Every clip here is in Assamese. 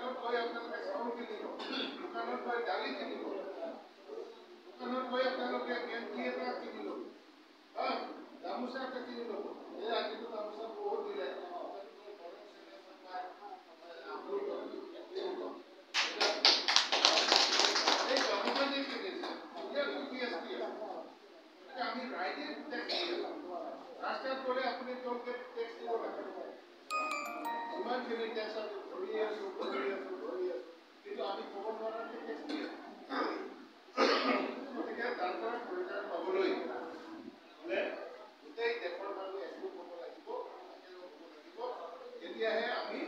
দোকানত গৈ আপোনালোকে চাউল কিনিব, দোকানত গৈ দালি কিনিব, দোকানত গৈ আপোনালোকে গেঞ্জি এটা কিনিব, গামোচা এটা কিনিব। এই আজিতো গামোচা বহুত দিলে আমি রাইটে ট্যাক্স দিই রাস্তাত গ'লে আপুনি টোলকে ট্যাক্স দিব লাগে ইমানখিনি ট্যাক্স আমি ধৰি আছো কিন্তু আমি ক'ব নোৱাৰা ট্যাক্স দি আছো গতিকে তাৰ পৰা পৰিত্ৰাণ পাবলৈ হ'লে গোটেই দেশৰ মানুহ একগোট হ'ব লাগিব তেতিয়াহে আমি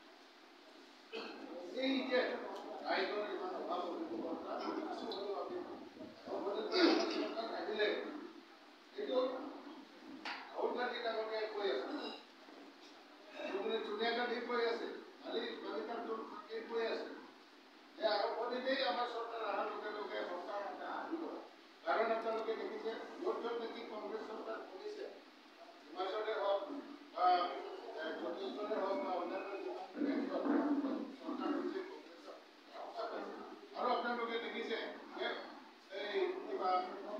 এই যে আইনৰ ইমান অভাৱ অভিজ্ঞতা কিছু হ'লেও আমি চৰকাৰ আহিলে এইটো বহুত গান্ধী ডাঙৰীয়াই কৈ আছে সোনিয়া গান্ধী কৈ আছে মালিকাৰ্জুন খাৰ্গেই কৈ আছে যে আৰম্ভণিতেই আমাৰ চৰকাৰ অহাৰ লগে লগে সৰকাৰ আহিব কাৰণ আপোনালোকে দেখিছে য'ত য'ত নেকি কংগ্ৰেছ চৰকাৰ কৰিছে হিমাচলে হওক বা ছত্তীশগড়ে হওক বা অন্যান্য যিমান চৰকাৰ হৈছে কংগ্ৰেছৰ আৰু আপোনালোকে দেখিছে যে এই কিবা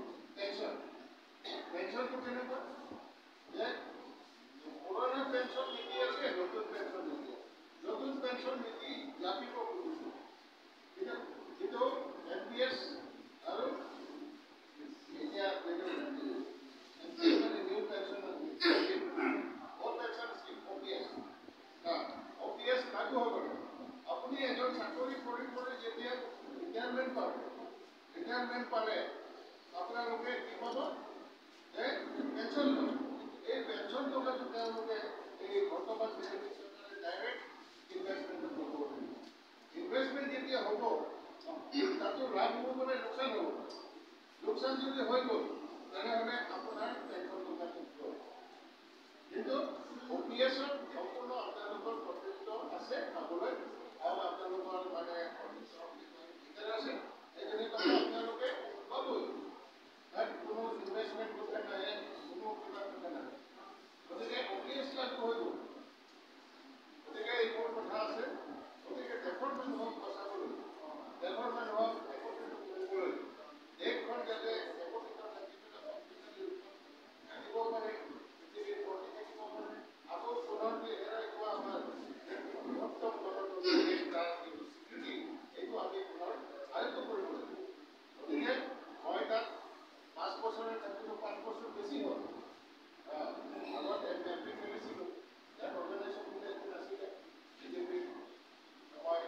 পেঞ্চনটো কেনেকুৱা যে পুৰণা পেঞ্চন নীতি আছে নতুন পেঞ্চন নীতি নতুন পেঞ্চন নীতি জাপিব খুজিছে কিন্তু NPS আৰু এতিয়া নিউ পেঞ্চন OPS লাগু হ'ব আপুনি এজন চাকৰি কৰি যেতিয়া ৰিটায়াৰমেণ্ট পালে আপোনালোকে কি পাব যে পেঞ্চন পাব এই পেঞ্চন টকাটো তেওঁলোকে এই বৰ্তমান বিজেপি চৰকাৰে ডাইৰেক্ট ইনভেষ্টমেণ্টত ল'ব ইনভেষ্টমেণ্ট যেতিয়া হ'ব তাতো লাভ হ'ব মানে লোকচান হ'ব লোকচান যদি হৈ গ'ল তেনেহ'লে আপোনাৰ পেঞ্চন টকাটো কিন্তু OPS-ত সম্পূৰ্ণ আপোনালোকৰ কৰ্তৃত্ব আছে পাবলৈ আৰু আপোনালোকৰ মানে ভিতৰত আছে সেইখিনি কথা আপোনালোকে পাবই তাত কোনো ইনভেষ্টমেণ্ট কথা নাহে কোনো কিবা কথা নাহে গতিকে OPS লাগু হৈ গ'ল গতিকে এইবোৰ কথা আছে গতিকে দেশৰ মানুহক বচাবলৈ দেশৰ মানুহক একত্ৰিত কৰিবলৈ দেশখন যাতে একত্ৰিত থাকি পেলাই শক্তিশালী থাকিব পাৰে পৃথিৱীৰ প্ৰতি থাকিব পাৰে আকৌ পুনৰ হেৰাই পোৱা আমাৰ বৃহত্তম গণতন্ত্ৰ দেশ তাৰ যিটো স্বীকৃতি এইটো আমি পুনৰ আয়ত্ত কৰিব লাগিব গতিকে মই তাত 5 বছৰে থাকিলোঁ 5 বছৰ বেছি হ'ল আগত MP খেলিছিলোঁ ইয়াত অৰ্গেনাইজেশ্যন বুলি একো নাছিলে বিজেপি মই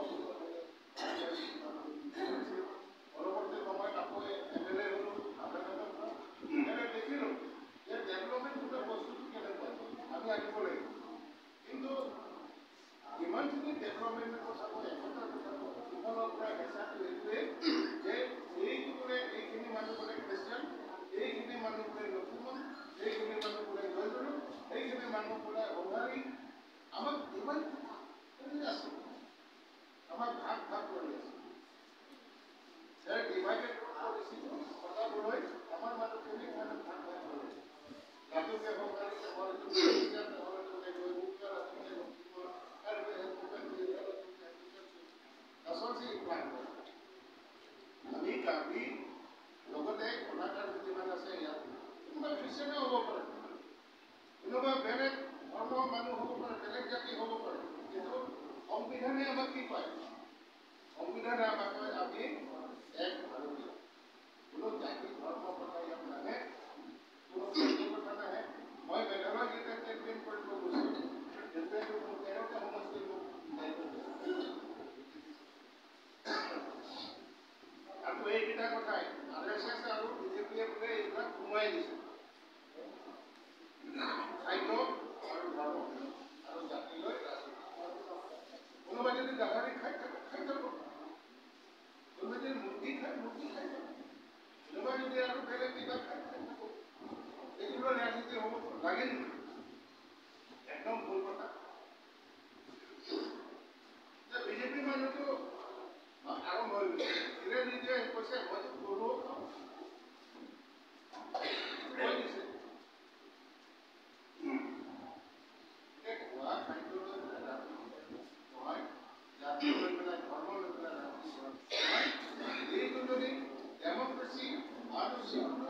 পৰৱৰ্তী সময়ত আকৌ MLA হ'লোঁ দেখিলোঁ যে ডেভেলপমেণ্ট গোটেই বস্তুটো কেনেকুৱা আমি আনিব লাগিব কিন্তু ইমানখিনি ডেভেলপমেণ্টৰ কথা মই একতাৰ কথা ইফালৰ পৰা হেঁচাটো এইটোৱেই যে এইখিনি মানুহ বোলে খ্ৰীষ্টিয়ান এইখিনি মানুহ বোলে লক্ষ্মণ এইখিনি মানুহ বোলে জয়গুৰু এইখিনি মানুহ বোলে অভাৰী আমাক ইমান কৰি আছে আমাক ভাগ কৰি আছে ডিভাইডেড কথাবলৈ আমাৰ মানুহখিনি মানে ভাগ কৰি ৰাজুকে সৰকাৰীকে ঘৰটো আমি লগতে কলাকাৰ যিমান আছে ইয়াত কোনোবা খ্ৰীষ্টিয়ানে হ'ব পাৰে কোনোবা বেলেগ ধৰ্মৰ মানুহ হ'ব পাৰে বেলেগ জাতি হ'ব পাৰে কিন্তু সংবিধানে আমাক কি কয় সংবিধানে আমাক কয় আমি এক ভাৰতীয় কোনো জাতি ধৰ্মৰ কথা ইয়াত নাহে কোনো জাতিৰ কথা নাহে মই মেঘালয় যেতিয়া কেম্পেইন কৰিব গৈছিলোঁ কেম্পেইনটো মোক 13টা সমষ্টি মোক আৰু এইকেইটা কথাই RSS আৰু বিজেপিয়ে বোলে এইবিলাক সোমোৱাই দিছে খাদ্য আৰু ধৰ্ম আৰু জাতিলৈ কোনোবা যদি গাহৰি খাই যাব কোনোবা যদি মুৰ্গী খাই যাব কোনোবা যদি আৰু বেলেগ কিবা খাই যাব এইগুলো ৰাজনীতি হ'ব লাগে নেকি একদম ভুল কথা বিজেপি মানুহটো আৰম্ভ হৈ গৈছে ধীৰে ধীৰে কৈছে মইতো গৰুও খাওঁ কৈ দিছে খোৱা খাদ্যলৈ ৰাজনীতি নহয় জাতি ଅଛି